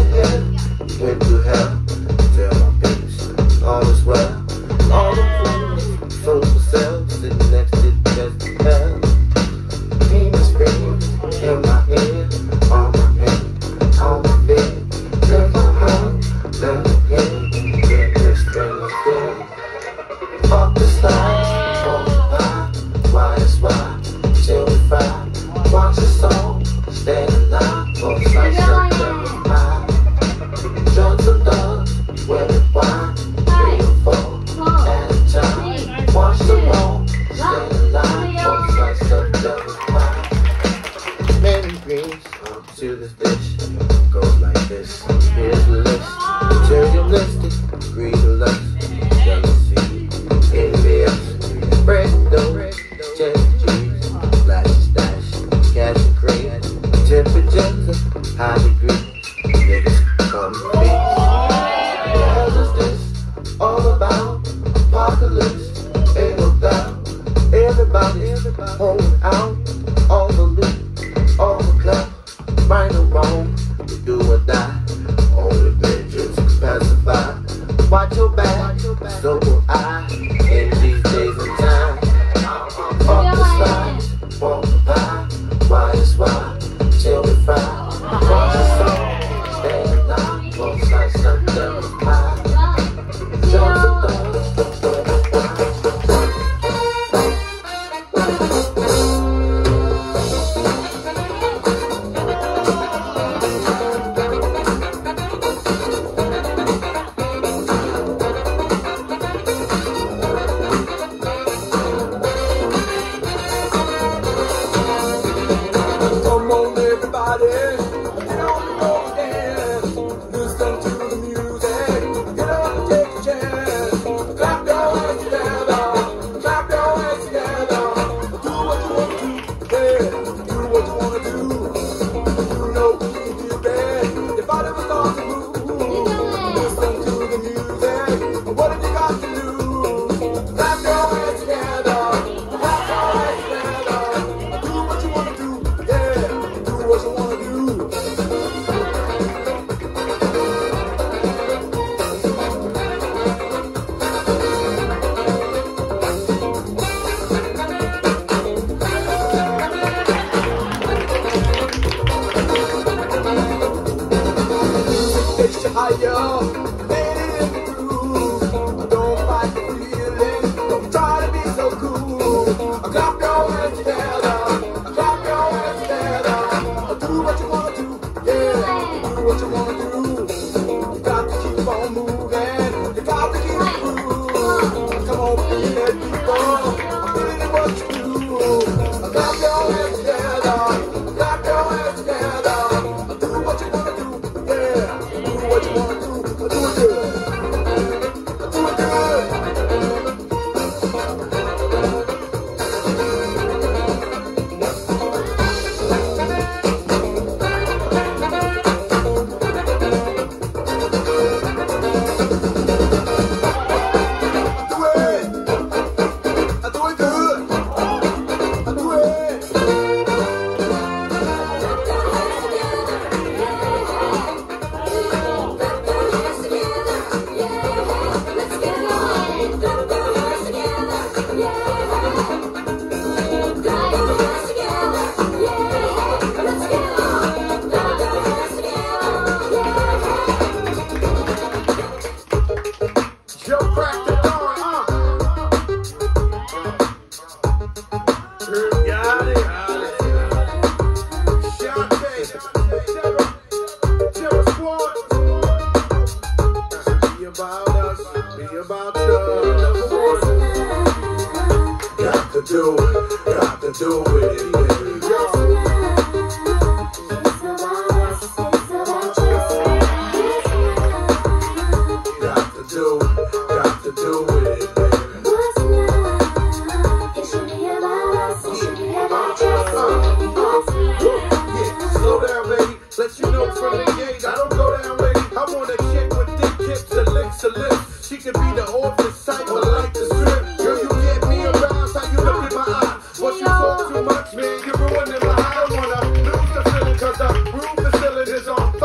head, went through hell. Tell my peeps, all is well. All the fools, sold for sale, sitting next to just hell. Demons scream in my head, on my head, on my bed. Let my heart, let my head, get this thing dead. Fuck this life, fuck the pie, why is why, till we fry. Watch the song, stay alive, both sides of the pie. Drugs and thugs, where the wine, 3 or 4 at a time. Watch the roll, stay alive, both sides of the pie. Many greens to this dish, goes like this. Here's the list: materialistic, greed and lust, jealousy, envious, bread dough, Chevy G's, flashy stash, cash and cream, temperatures, high degree, niggas come to me. What is this all about? Apocalypse, ain't no doubt. Everybody's holding out, all the loot, all the clap, right or wrong, we do or die. Only vengeance can pacify. Watch your back, so will I, in these days and time. Off the side, walk the pie, why is why, till we fry. Watch the song, stay alive, both sides of the pie. Drugs and thugs, where the She could be the office psycho.